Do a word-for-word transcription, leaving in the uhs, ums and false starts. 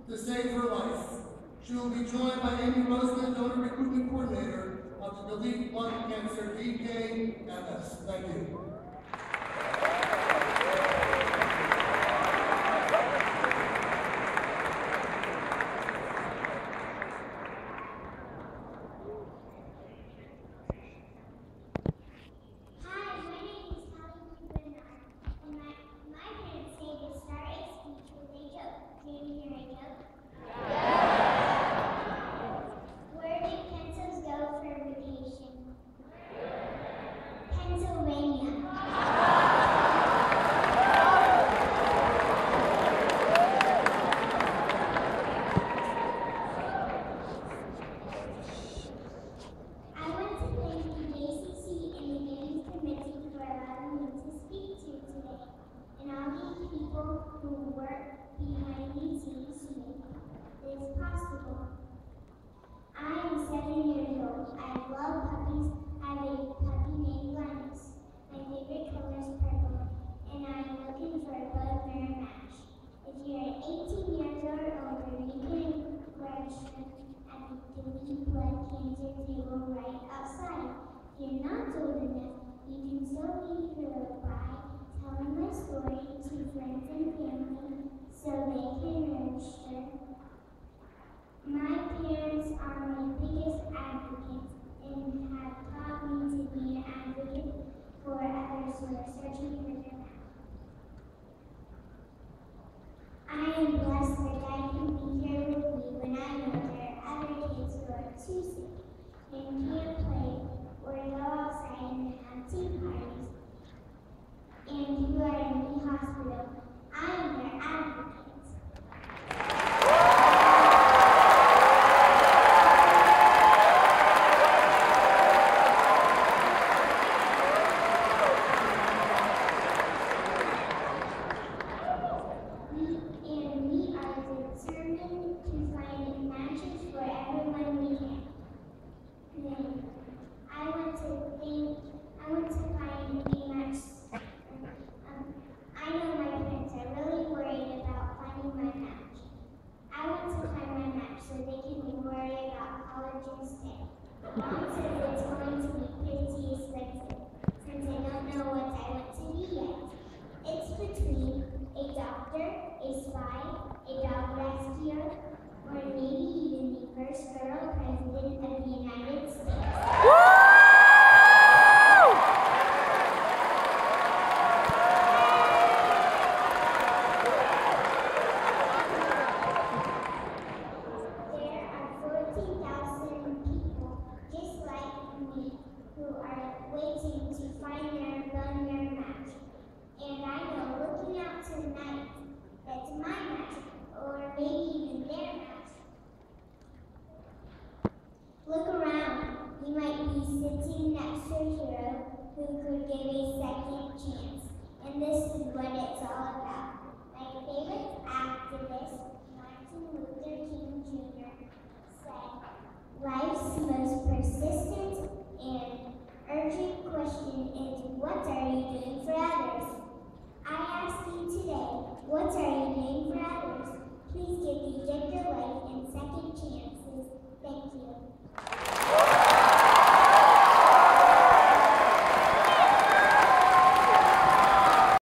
to save her life. She will be joined by Amy Roseman, donor recruitment coordinator of the Delete Lung Cancer D K M S. Thank you. Hi, my name is Hallie, and my, my parents say to start a speech with a joke. Do you hear a joke? Where do pencils go for vacation? Pennsylvania. I want to thank the J C C and the Games Committee for allowing me to speak to you today, and all the people who work behind the scenes to make this possible. I am seven years old. I love puppies. I have a puppy named Linus. My favorite color is purple, and I am looking for a bug mirror match. If you're eighteen years or older, you can register at the Delete Blood Cancer table right outside. If you're not old enough, you can still be heard by telling my story to friends and family so they can register. My parents are my biggest advocates and have taught me to be an advocate for others who are searching for their path. I am blessed that I can be here with you when I know there are other kids who are too sick and can't play or go outside and have tea parties and who are in the hospital. I am their advocate. And we are determined to find matches for everyone we can. Then I want to think, I want to find a match. Um, I know my parents are really worried about finding my match. I want to find my match so they can be worried about college instead. Mom says it's going to be pretty expensive since I don't know what I want to be yet. It's between a doctor, a spy, a dog rescuer, or maybe even the first girl president of the United States. There are fourteen thousand people just like me who are waiting to find their bone mirror match. And I know looking out tonight, that's my match, or maybe even their match. Look around. You might be sitting next to a hero who could give a second chance. And this is what it's all about.